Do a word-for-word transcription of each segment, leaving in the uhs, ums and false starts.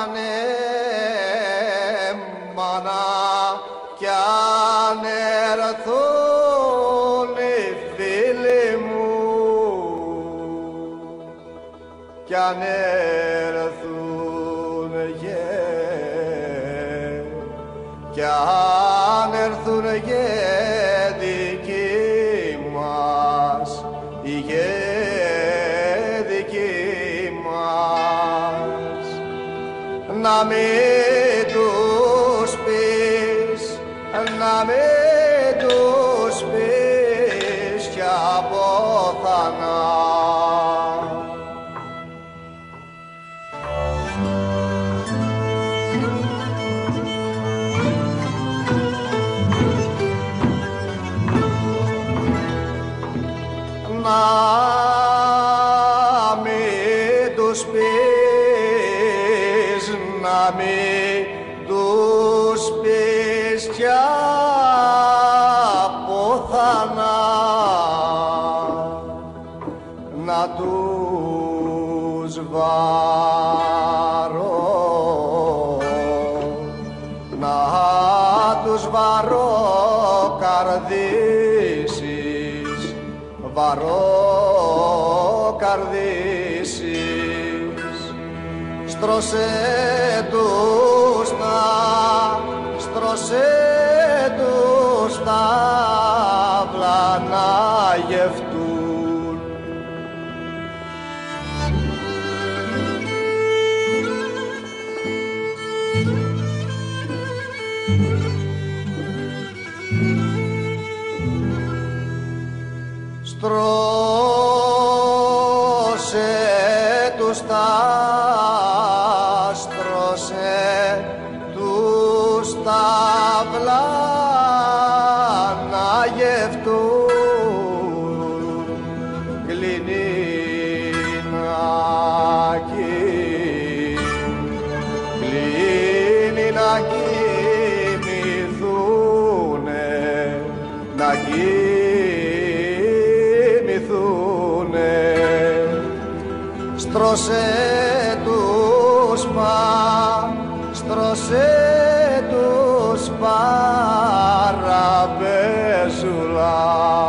άνε μάνα κι αν έρθουν οι φίλοι μου κι αν έρθουν γε κι αν έρθουν γε δικοί μας οι γε δικοί μας να μην τους πεις να μην τους πεις κι αποθανά να μην τους πεις, να μην τους πεις κι αποθανά να τους βαρώ, να τους βαρώ καρδίσεις, βαρώ καρδίσεις, στρώσε τους τα, στρώσε τους ταύλα να γευτούν. Στρώσε τους τα, στρώσε τους ταύλα να γευτούν. Κλινινάκι, κλινινάκι μυθούνε, να στρώσε τους πα, στρώσε τους παραπέζουλα.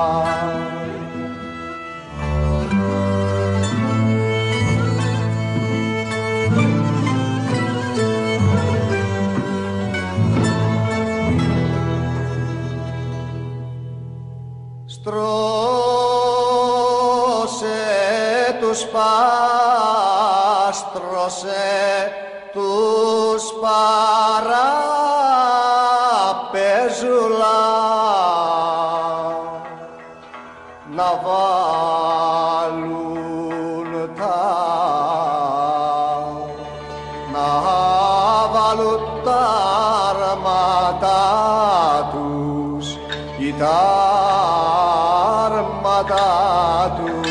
Στρώσε τους πα, στρώσε τους παραπέζουλα να βάλουν τα, να βάλουν τα αρμάτα τους ή τα αρμάτα τους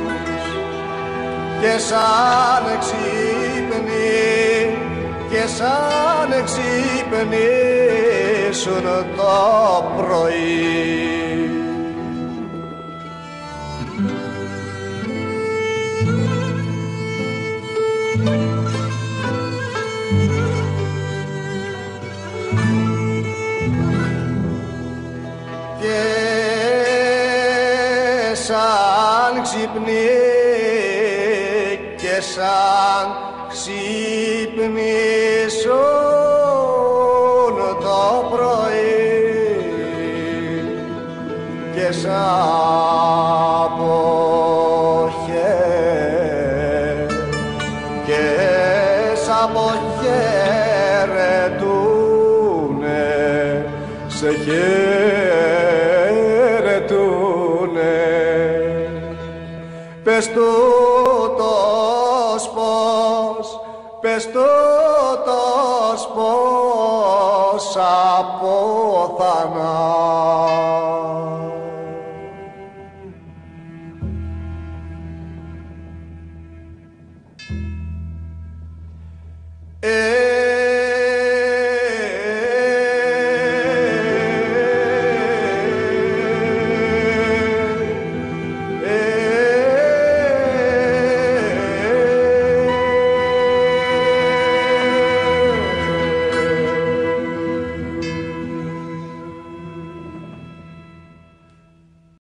και σαν εξύπνη, και σαν εξύπνησουν το πρωί. Και σαν ξυπνή, και σαν ξυπνήσουν το πρωί και σαν αποχέ, και σαν αποχαιρετούνε, σε χαιρετούνε. Πες τούτος πως, πες τούτος πως αποθανά.